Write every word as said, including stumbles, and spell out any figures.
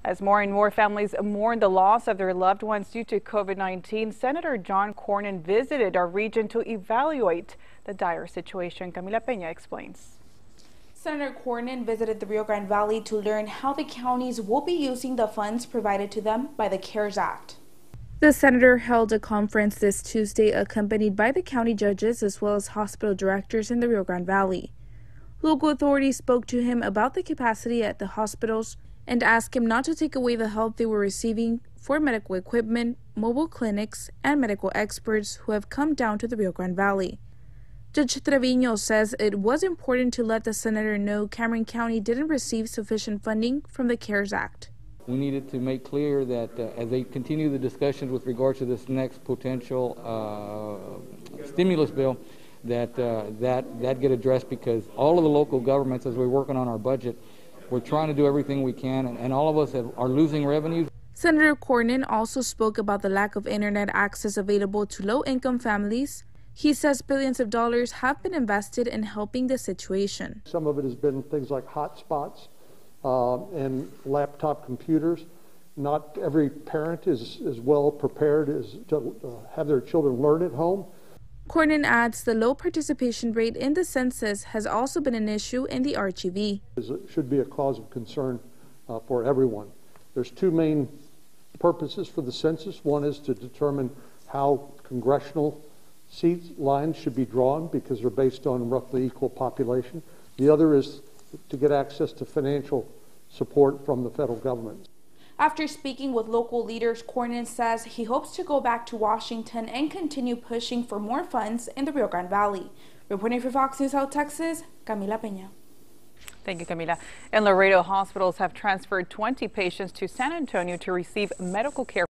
As more and more families mourn the loss of their loved ones due to COVID nineteen, Senator John Cornyn visited our region to evaluate the dire situation. Camila Peña explains. Senator Cornyn visited the Rio Grande Valley to learn how the counties will be using the funds provided to them by the CARES Act. The senator held a conference this Tuesday accompanied by the county judges as well as hospital directors in the Rio Grande Valley. Local authorities spoke to him about the capacity at the hospitals and asked him not to take away the help they were receiving for medical equipment, mobile clinics, and medical experts who have come down to the Rio Grande Valley. Judge Trevino says it was important to let the senator know Cameron County didn't receive sufficient funding from the CARES Act. We needed to make clear that uh, as they continue the discussions with regard to this next potential uh, stimulus bill, that, uh, that that get addressed, because all of the local governments, as we're working on our budget, we're trying to do everything we can, and, and all of us have, are losing revenue. Senator Cornyn also spoke about the lack of internet access available to low-income families. He says billions of dollars have been invested in helping the situation. Some of it has been things like hotspots uh, and laptop computers. Not every parent is as well prepared as to uh, have their children learn at home. Cornyn adds the low participation rate in the census has also been an issue in the R G V. It should be a cause of concern uh, for everyone. There's two main purposes for the census. One is to determine how congressional seat lines should be drawn, because they're based on roughly equal population. The other is to get access to financial support from the federal government. After speaking with local leaders, Cornyn says he hopes to go back to Washington and continue pushing for more funds in the Rio Grande Valley. Reporting for Fox News South Texas, Camila Peña. Thank you, Camila. And Laredo hospitals have transferred twenty patients to San Antonio to receive medical care.